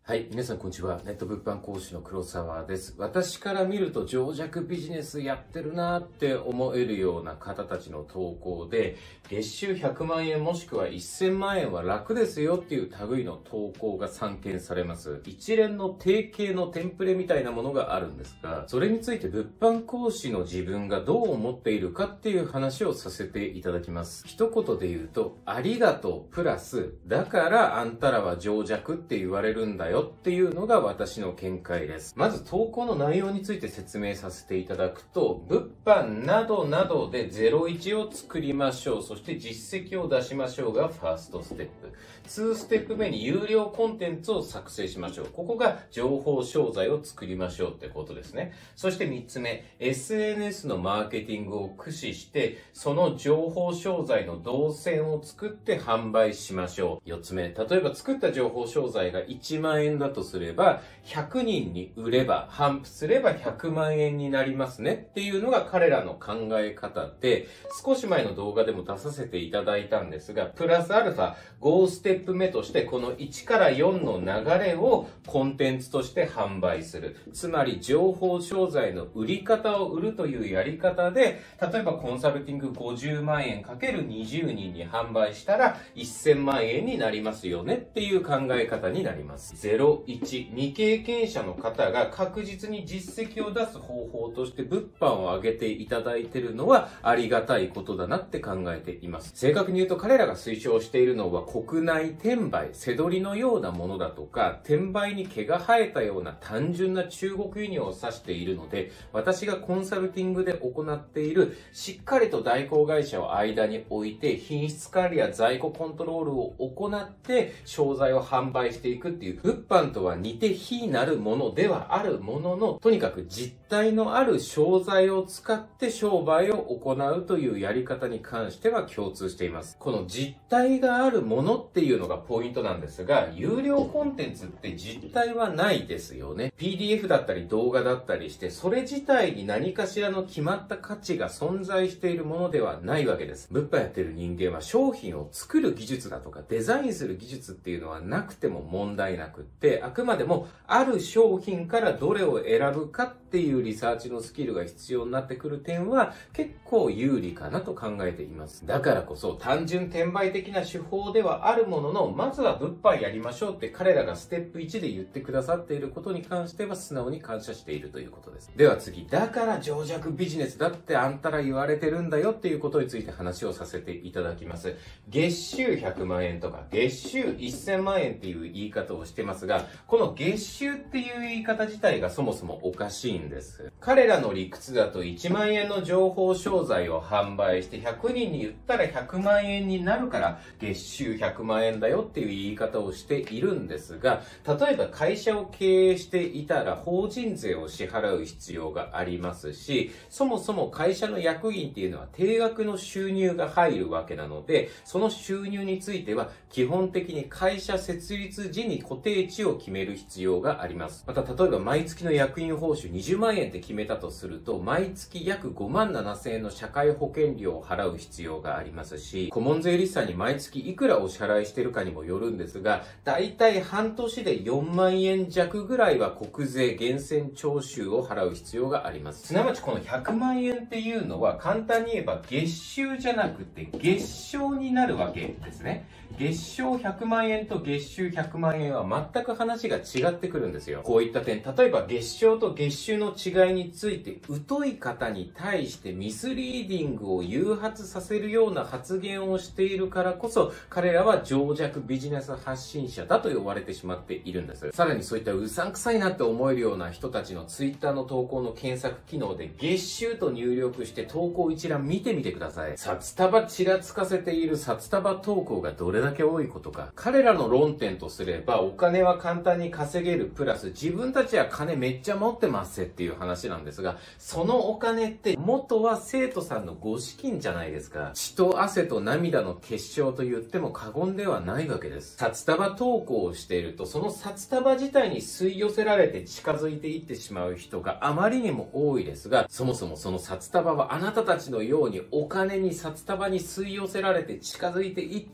はい。皆さん、こんにちは。ネット物販講師の黒沢です。私から見ると情弱ビジネスやってるなーって思えるような方たちの投稿で、月収100万円もしくは1000万円は楽ですよっていう類の投稿が散見されます。一連の定型のテンプレみたいなものがあるんですが、それについて物販講師の自分がどう思っているかっていう話をさせていただきます。一言で言うと、ありがとうプラス、だからあんたらは情弱って言われるんだよっていうのが私の見解です。まず投稿の内容について説明させていただくと、物販などなどで01を作りましょう。そして実績を出しましょうがファーストステップ。2ステップ目に有料コンテンツを作成しましょう。ここが情報商材を作りましょうってことですね。そして3つ目、SNS のマーケティングを駆使して、その情報商材の動線を作って販売しましょう。4つ目、例えば作った情報商材が1万円だとすれば、100人に売れば、販布すれば100万円になりますねっていうのが彼らの考え方で、少し前の動画でも出させていただいたんですが、プラスアルファ5ステップ目として、この1から4の流れをコンテンツとして販売する。つまり、情報商材の売り方を売るというやり方で、例えばコンサルティング50万円かける20人に販売したら1000万円になりますよねっていう考え方になります。01、未経験者の方が確実に実績を出す方法として物販を上げていただいているのはありがたいことだなって考えています。正確に言うと彼らが推奨しているのは国内転売、背取りのようなものだとか、転売に毛が生えたような単純な中国輸入を指しているので、私がコンサルティングで行っているしっかりと代行会社を間に置いて品質管理や在庫コントロールを行って商材を販売していくっていう物販とは似て非なるものではあるものの、とにかく実体のある商材を使って商売を行うというやり方に関しては共通しています。この実体があるものっていうのがポイントなんですが、有料コンテンツって実体はないですよね。PDF だったり動画だったりして、それ自体に何かしらの決まった価値が存在しているものではないわけです。物販やってる人間は商品を作る技術だとかデザインする技術っていうのはなくても問題なくって、あくまでもある商品からどれを選ぶかっていうリサーチのスキルが必要になってくる点は結構有利かなと考えています。だからこそ単純転売的な手法ではあるものの、まずは物販やりましょうって彼らがステップ1で言ってくださっていることに関しては素直に感謝しているということです。では次、だから情弱ビジネスだってあんたら言われてるんだよっていうことについて話をさせていただきます。月収100万円とか月収1000万円っていう言い方をしてますが、この月収っていう言い方自体がそもそもおかしいんです。彼らの理屈だと1万円の情報商材を販売して100人に言ったら100万円になるから月収100万円だよっていう言い方をしているんですが、例えば会社を経営していたら法人税を支払う必要がありますし、そもそも会社の役員っていうのは定額の収入が入るわけなので、その収入については基本的に会社設立時に固定値を決める必要があります。また例えば毎月の役員報酬20万円って決めたとすると、毎月約5万7千円の社会保険料を払う必要がありますし、顧問税理士さんに毎月いくらお支払いしているかにもよるんですが、だいたい半年で4万円弱ぐらいは国税源泉徴収を払う必要があります。すなわちこの100万円っていうのは簡単に言えば月収じゃなくて月賞になるわけですね。月賞100万円と月収100万円は全く話が違ってくるんですよ。こういった点、例えば月賞と月収の違いについて疎い方に対してミスリーディングを誘発させるような発言をしているからこそ、彼らは情弱ビジネス発信者だと呼ばれてしまっているんです。さらにそういったうさんくさいなって思えるような人たちのツイッターの投稿の検索機能で月収と入力して投稿一覧見てみてください。札束ちらつかせている札束投稿がどれだけ多いことか。彼らの論点とすれば、お金は簡単に稼げるプラス自分たちは金めっちゃ持ってますっていう話なんですが、そのお金って元は生徒さんのご資金じゃないですか。血と汗と涙の結晶と言っても過言ではないわけです。札束投稿をしていると、その札束自体に吸い寄せられて近づいていってしまう人があまりにも多いですが、そもそもその札束はあなたたちのようにお金に札束に吸い寄せられて近づいていってしまっ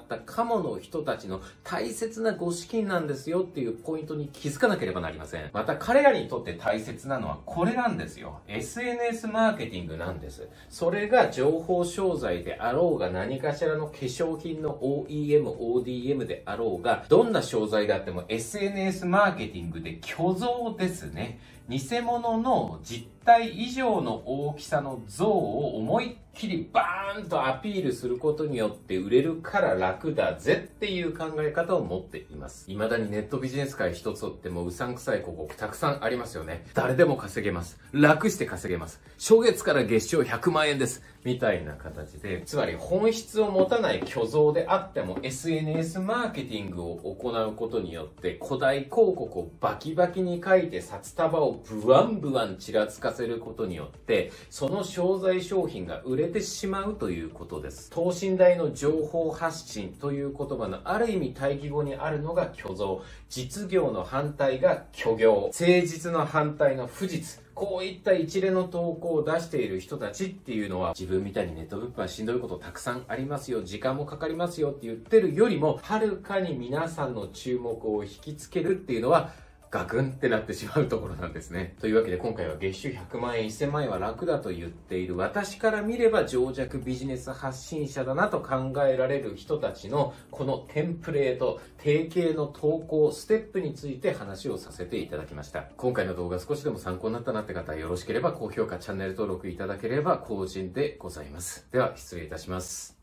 ったカモの人たちの大切なご資金なんですよっていうポイントに気づかなければなりません。また彼らにとって大切なのはこれなんですよ。SNS マーケティングなんです。それが情報商材であろうが何かしらの化粧品の OEM、ODM であろうが、どんな商材であっても SNS マーケティングで虚像ですね。偽物の実体以上の大きさの像を思いっきりバーンとアピールすることによって売れるから楽だぜっていう考え方を持っています。未だにネットビジネス界一つとってもうさんくさい広告たくさんありますよね。誰でも稼げます。楽して稼げます。初月から月賞100万円です。みたいな形で、つまり本質を持たない虚像であっても SNS マーケティングを行うことによって古代広告をバキバキに書いて札束をブワンブワンちらつかせることによってその商材商品が売れてしまうということです。等身大の情報発信という言葉のある意味対義語にあるのが虚像、実業の反対が虚業、誠実の反対の不実、こういった一連の投稿を出している人たちっていうのは、自分みたいにネット物販しんどいことたくさんありますよ、時間もかかりますよって言ってるよりも、はるかに皆さんの注目を引きつけるっていうのは、ガクンってなってしまうところなんですね。というわけで今回は月収100万円、1000万円は楽だと言っている私から見れば情弱ビジネス発信者だなと考えられる人たちのこのテンプレート、定型の投稿ステップについて話をさせていただきました。今回の動画少しでも参考になったなって方はよろしければ高評価、チャンネル登録いただければ幸甚でございます。では失礼いたします。